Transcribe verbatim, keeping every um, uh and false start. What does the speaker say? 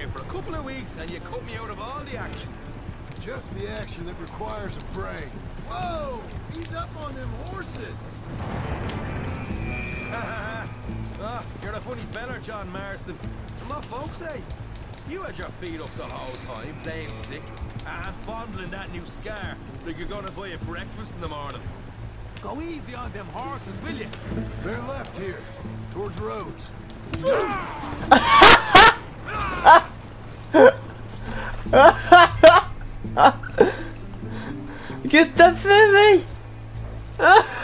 for a couple of weeks and you cut me out of all the action. Just the action that requires a brain. Whoa! He's up on them horses. Ah, you're a funny fella, John Marston. And my folks say, you had your feet up the whole time, playing sick, and fondling that new scar like you're gonna buy a breakfast in the morning. Go easy on them horses, will you? They're left here, towards Rhodes. Qu'est-ce que t'as fait, mec?